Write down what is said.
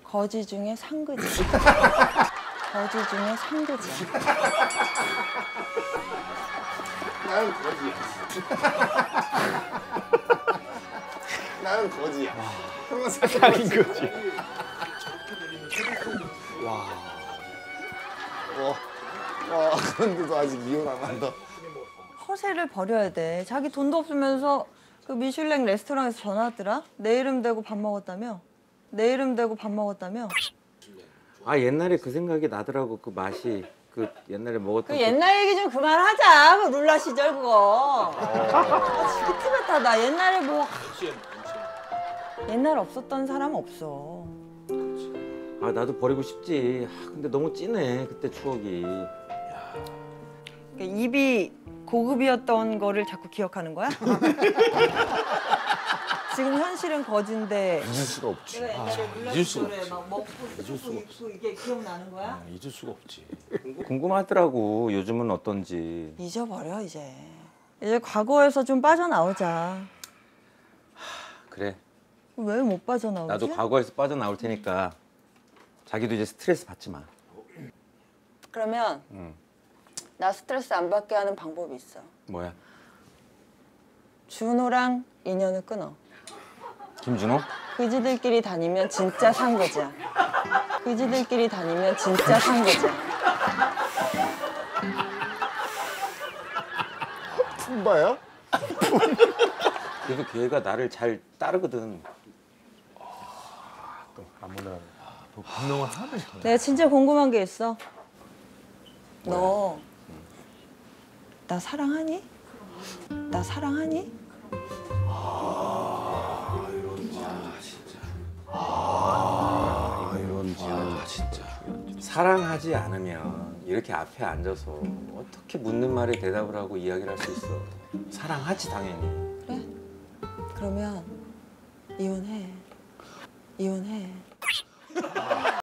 거지 중에 상그지. 거지 중에 상그지. 나는 거지야. 나는 거지야. 그런 생각인 거지. 와. 그런데도 아직 이혼 안 한다. 허세를 버려야 돼. 자기 돈도 없으면서 그 미슐랭 레스토랑에서 전화 왔더라. 내 이름 대고 밥 먹었다며. 내 이름 대고 밥 먹었다며. 아 옛날에 그 생각이 나더라고. 그 맛이 그 옛날에 먹었던 그 옛날 얘기 좀 그만하자. 그 룰라 시절 그거. 지긋지 같다. 나 옛날에 뭐 옛날 없었던 사람 없어. 아 나도 버리고 싶지. 아, 근데 너무 진해 그때 추억이. 그러니까 입이 고급이었던 거를 자꾸 기억하는 거야? 지금 현실은 거진데. 잊을 수가 없지. 내가 옛날에 룰라 잊을 수가 시절에 막 먹고 싶고 입고 이게 기억나는 거야? 잊을 수가 없지. 궁금하더라고 요즘은 어떤지. 잊어버려 이제. 이제 과거에서 좀 빠져나오자. 그래. 왜 못 빠져나오지? 나도 과거에서 빠져나올 테니까 자기도 이제 스트레스 받지 마. 그러면 나 스트레스 안 받게 하는 방법이 있어. 뭐야? 준호랑 인연을 끊어. 김준호? 그지들끼리 다니면 진짜 상거지야. 그지들끼리 다니면 진짜 상거지야. 품바야? 그래도 걔가 나를 잘 따르거든. 또 아무나 또 분명을 하네. 내가 진짜 궁금한 게 있어. 너 나 사랑하니? 나 사랑하니? 진짜. 사랑하지 않으면 이렇게 앞에 앉아서 어떻게 묻는 말에 대답을 하고 이야기를 할 수 있어. 사랑하지 당연히. 그래? 그러면 이혼해. 이혼해.